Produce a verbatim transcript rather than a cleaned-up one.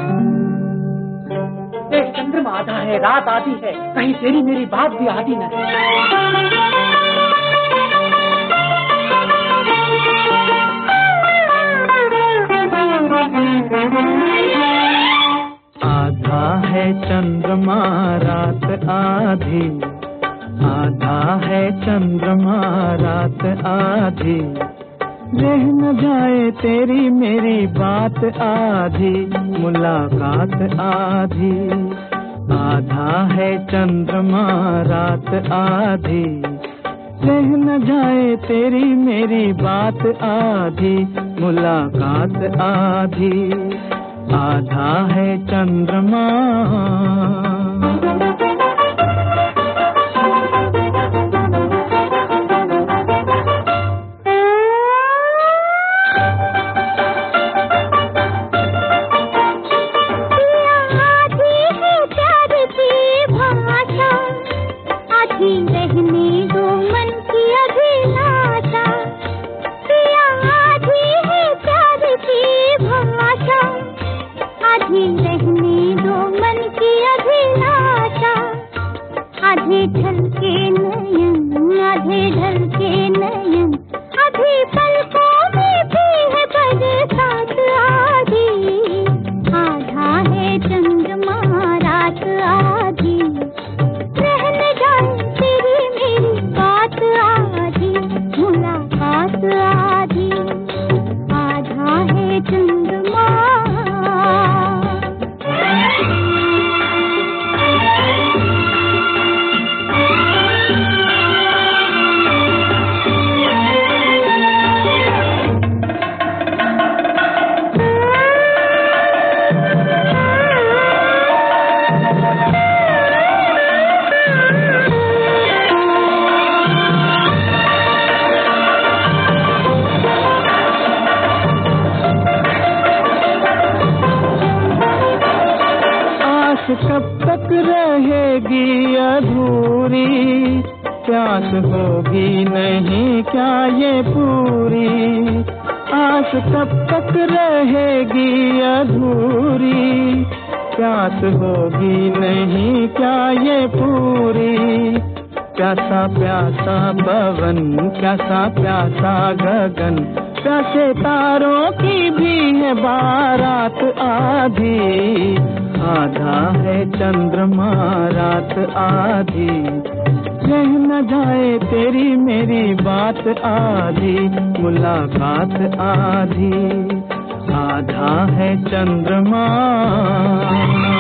देख चंद्रमा आधा है, रात आधी है, कहीं तेरी मेरी बात भी आधी न है। आधा है चंद्रमा रात आधी, आधा है चंद्रमा रात आधी, रह न जाए तेरी मेरी बात आधी, मुलाकात आधी। आधा है चंद्रमा रात आधी, रह न जाए तेरी मेरी बात आधी, मुलाकात आधी। आधा है चंद्रमा। आधे ढलके नयन, आधे ढलके नयन, आधे पलकों में भी है बरसात आधी। आधा है चंद्रमा रात आधी, रह न जाए तेरी मेरी बात आधी, मुलाकात आधी। आधा है चंद्रमा। कब तक रहेगी अधूरी, प्यास होगी नहीं क्या ये पूरी। आस कब तक रहेगी अधूरी, प्यास होगी नहीं क्या ये पूरी। प्यासा प्यासा पवन, प्यासा प्यासा गगन, प्यासे तारों की भी है बारात आधी। आधा है चंद्रमा रात आधी, रह न जाए तेरी मेरी बात आधी, मुलाकात आधी। आधा है चंद्रमा।